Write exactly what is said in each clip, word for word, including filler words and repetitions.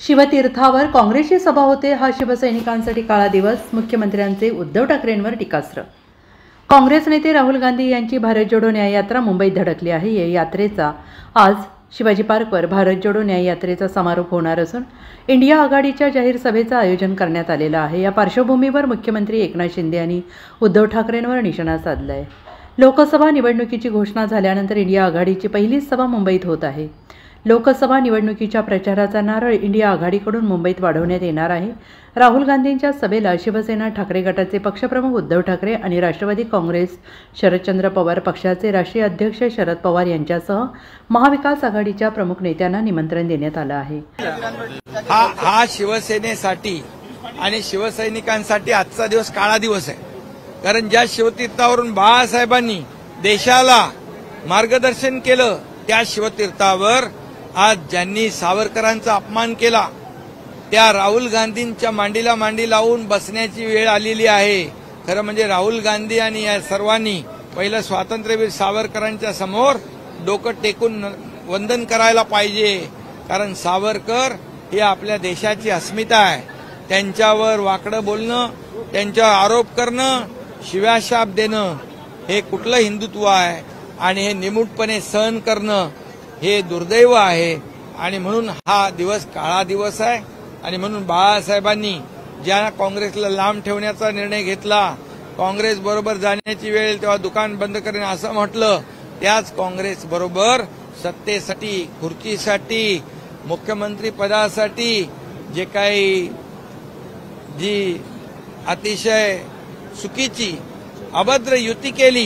शिवतीर्थावर काँग्रेसची सभा होते हा शिवसैनिकांसाठी काळा दिवस. मुख्यमंत्र्यांचे उद्धव ठाकरेंवर टीकास्त्र. काँग्रेस नेते राहुल गांधी यांची भारत जोडो न्याय यात्रा मुंबईत धडकली आहे. या यात्रेचा आज शिवाजी पार्कवर भारत जोडो न्याय यात्रेचा समारोप होणार असून इंडिया आघाडीच्या जाहीर सभेचं आयोजन करण्यात आलेलं आहे. या पार्श्वभूमीवर मुख्यमंत्री एकनाथ शिंदे यांनी उद्धव ठाकरेंवर निशाणा साधला आहे. लोकसभा निवडणुकीची घोषणा झाल्यानंतर इंडिया आघाडीची पहिलीच सभा मुंबईत होत आहे. लोकसभा निवडणुकीच्या प्रचाराचा नारळ इंडिया आघाडीकडून मुंबईत वाढवण्यात येणार आहे. राहुल गांधींच्या सभेला शिवसेना ठाकरे गटाचे पक्षप्रमुख उद्धव ठाकरे आणि राष्ट्रवादी काँग्रेस शरदचंद्र पवार पक्षाचे राष्ट्रीय अध्यक्ष शरद पवार यांच्यासह महाविकास आघाडीच्या प्रमुख नेत्यांना निमंत्रण देण्यात आलं आहे. हा हा शिवसेनेसाठी आणि शिवसैनिकांसाठी आजचा दिवस काळा दिवस आहे. कारण ज्या शिवतीर्थावरून बाळासाहेबांनी देशाला मार्गदर्शन केलं त्या शिवतीर्थावर आज ज्यांनी सावरकरांचा अपमान केला त्या राहुल गांधींच्या मांडीला मांडी लावून बसण्याची वेळ आलेली आहे. खरं म्हणजे राहुल गांधी आणि या सर्वांनी पहिलं स्वातंत्र्यवीर सावरकरांच्या समोर डोकं टेकून वंदन करायला पाहिजे. कारण सावरकर ही आपल्या देशाची अस्मिता आहे. त्यांच्यावर वाकडं बोलणं, त्यांच्यावर आरोप करणं, शिव्याशाप देणं हे कुठलं हिंदुत्व आहे आणि हे निमूटपणे सहन करणं हे दुर्दैव आहे. आणि म्हणून हा दिवस काळा दिवस आहे. आणि म्हणून बाळासाहेबांनी ज्या काँग्रेसला लांब ठेवण्याचा निर्णय घेतला, काँग्रेस बरोबर जाण्याची वेळ तेव्हा दुकान बंद करेन असं म्हटलं, त्याच काँग्रेस बरोबर सत्तेसाठी, खुर्चीसाठी, मुख्यमंत्री पदासाठी जे काही जी अतिशय चुकीची अभद्र युती केली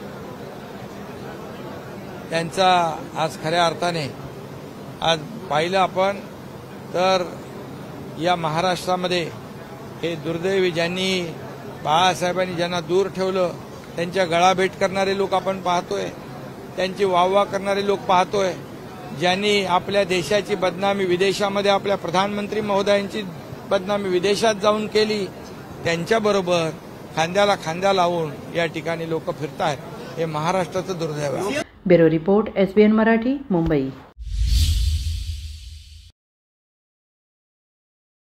त्यांचा आज खऱ्या अर्थाने आज पाहिलं आपण तर या महाराष्ट्रामध्ये हे दुर्दैवी ज्यांनी बाळासाहेबांनी ज्यांना दूर ठेवलं त्यांच्या गळाभेट करणारे लोक आपण पाहतोय, त्यांची वाहवा करणारे लोक पाहतोय, ज्यांनी आपल्या देशाची बदनामी विदेशामध्ये आपल्या प्रधानमंत्री महोदयांची बदनामी विदेशात जाऊन केली, त्यांच्याबरोबर खांद्याला खांदा लावून या ठिकाणी लोक फिरतायत. हे महाराष्ट्राचं दुर्दैव आहे. Bureau report SBN Marathi, Mumbai.